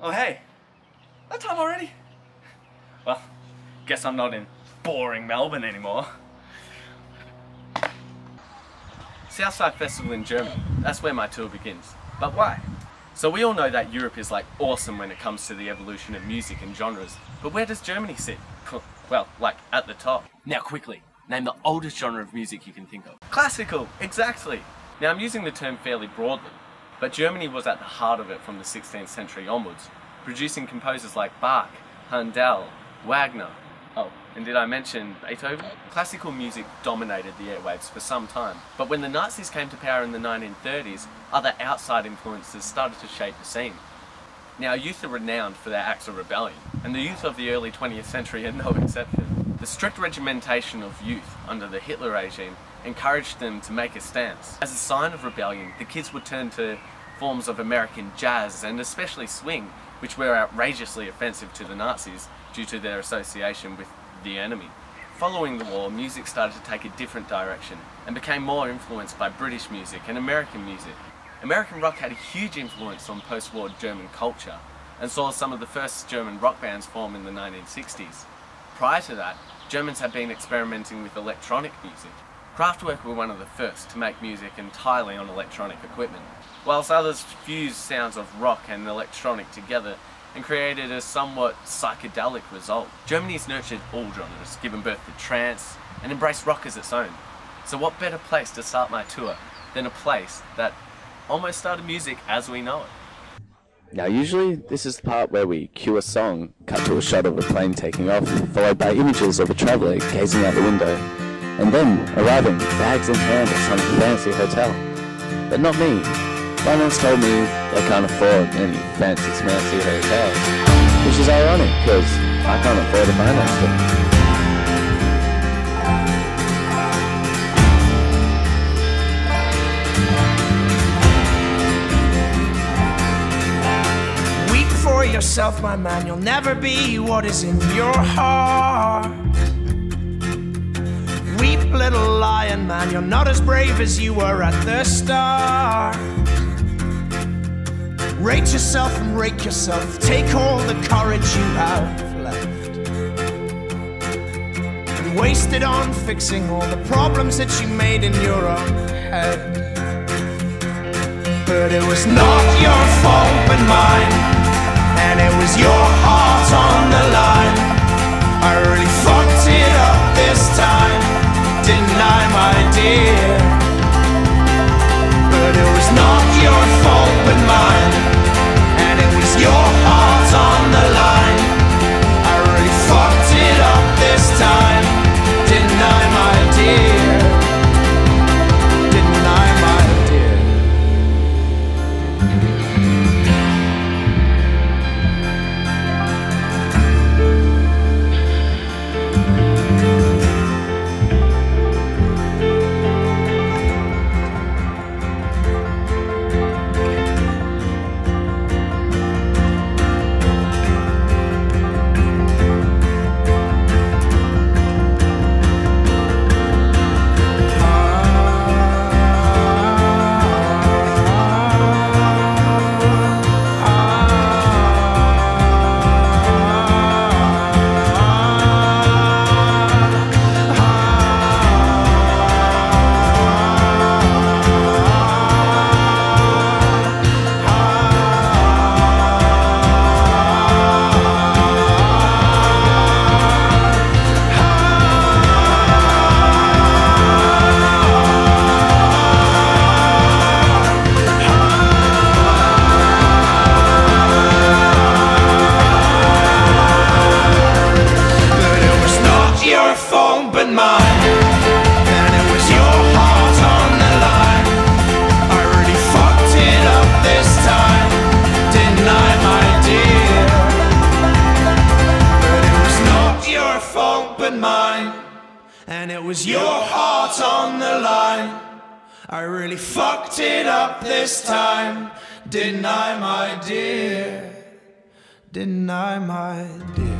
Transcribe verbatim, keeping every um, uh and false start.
Oh hey, that time already? Well, guess I'm not in boring Melbourne anymore. Southside Festival in Germany, that's where my tour begins. But why? So we all know that Europe is like awesome when it comes to the evolution of music and genres, but where does Germany sit? Well, like at the top. Now quickly, name the oldest genre of music you can think of. Classical, exactly. Now I'm using the term fairly broadly, but Germany was at the heart of it from the sixteenth century onwards, producing composers like Bach, Handel, Wagner. Oh, and did I mention Beethoven? Classical music dominated the airwaves for some time, but when the Nazis came to power in the nineteen thirties, other outside influences started to shape the scene. Now, youth are renowned for their acts of rebellion, and the youth of the early twentieth century are no exception. The strict regimentation of youth under the Hitler regime encouraged them to make a stance. As a sign of rebellion, the kids would turn to forms of American jazz and especially swing, which were outrageously offensive to the Nazis due to their association with the enemy. Following the war, music started to take a different direction and became more influenced by British music and American music. American rock had a huge influence on post-war German culture and saw some of the first German rock bands form in the nineteen sixties. Prior to that, Germans had been experimenting with electronic music. Kraftwerk were one of the first to make music entirely on electronic equipment, whilst others fused sounds of rock and electronic together and created a somewhat psychedelic result. Germany's nurtured all genres, given birth to trance, and embraced rock as its own. So what better place to start my tour than a place that almost started music as we know it? Now usually this is the part where we cue a song, cut to a shot of a plane taking off, followed by images of a traveller gazing out the window, and then arriving, bags in hand at some fancy hotel. But not me. Finance told me they can't afford any fancy smancy hotels, which is ironic because I can't afford a finance them. Yourself, my man, you'll never be what is in your heart. Weep, little lion man, you're not as brave as you were at the start. Rate yourself and rake yourself, take all the courage you have left and waste it on fixing all the problems that you made in your own head. But it was not your fault but mine, and it was your heart on the line. I really fucked it up this time, didn't I, my dear? But it was not your fault but mine, and it was your heart on the line. I really fucked it up this time, didn't I, my dear? Didn't I, my dear? And it was your heart on the line. I really fucked it up this time, didn't I, my dear? Didn't I, my dear?